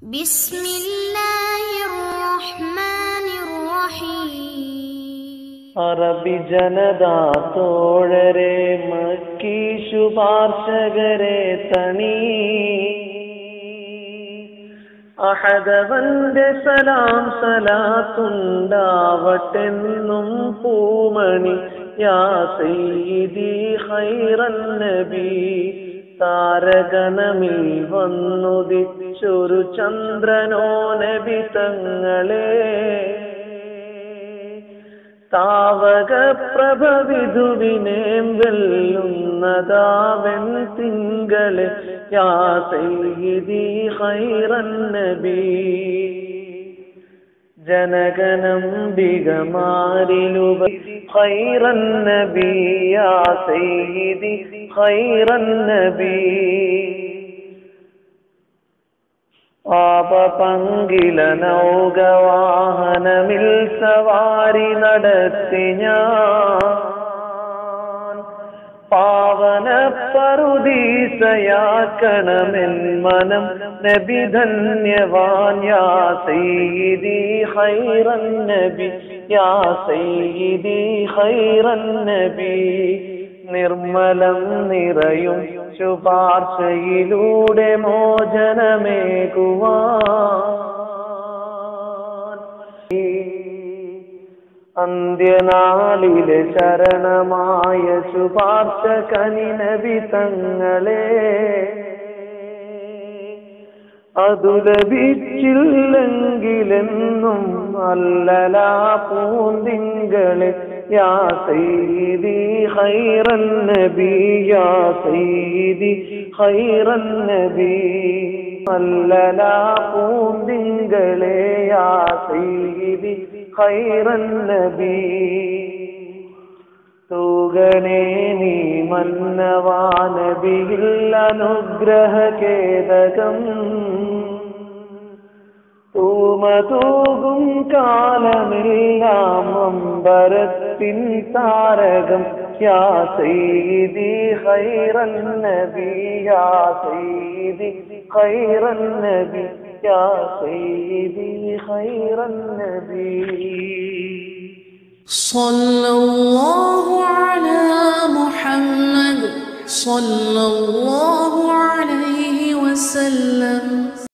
بسم الله الرحمن الرحيم അറബി ജനതാ തോഴരെ മക്കി ശുപാർശകരെ തണി അഹദവന്റെ സലാം സലാത്തുണ്ടാവട്ടെന്നും പൂമണി യാ സയ്യിദി ഖൈറൻ നബി താരകണമിൽ വന്നുദിച്ചൊരു ചന്ദ്രനോ നബി തങ്ങളെ താവക പ്രഭവിധുവിനേം വെല്ലുന്നതാവൻ തിങ്കളെ യാ സയ്യിദി ഖൈറൻ നബി ജനഗണംബികമാരിലുപരി ഖൈറൻ നബി യാ സയ്യിദി ഖൈറൻ നബി പാപപങ്കില നൗകവാഹനമിൽ സവാരി നടത്തി ഞാൻ പാവന പറുദീസയാക്കണമെൻ മനം നബി ധന്യവാൻ യാ സയ്യിദി ഖൈറൻ നബി യാ സയ്യിദി ഖൈറൻ നബി നിർമ്മലം നിറയും ശുപാർശയിലൂടെ മോചനമേകുവാൻ അന്ത്യനാളിലെ ശരണമായ ശുപാർശ കനി നബി തങ്ങളെ അതു ലഭിച്ചില്ലെങ്കിലെന്നും അല്ലലാ പൂന്തിങ്കളെ യാ സയ്യിദി ഖൈറൻ നബി യാ സയ്യിദി ഖൈറൻ നബി അല്ലലാ പൂന്തിങ്കളെ യാ സയ്യിദി ഖൈറൻ നബി തൂകണേ നീ മന്നവാ നബിയിൽ അനുഗ്രഹകേതകം തൂമതൂകും കാലമെല്ലാം അമ്പരത്തിൻ താരകം യാ സയ്യിദി ഖൈറൻ നബി യാ സയ്യിദി ഖൈറൻ നബി യാ സയ്യിദി ഖൈറൻ നബി സല്ലല്ലാഹു അലാ മുഹമ്മദ് സല്ലല്ലാഹു അലൈഹി വസല്ലം.